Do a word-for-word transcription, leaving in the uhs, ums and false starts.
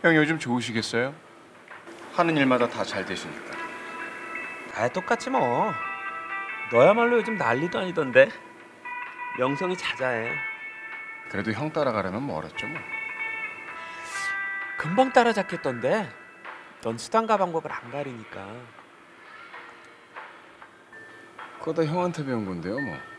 형 요즘 좋으시겠어요? 하는 일마다 다 잘 되시니까. 아, 똑같지 뭐. 너야말로 요즘 난리도 아니던데. 명성이 자자해. 그래도 형 따라가려면 멀었죠 뭐. 금방 따라잡겠던데. 넌 수단과 방법을 안 가리니까. 그거 다 형한테 배운 건데요 뭐.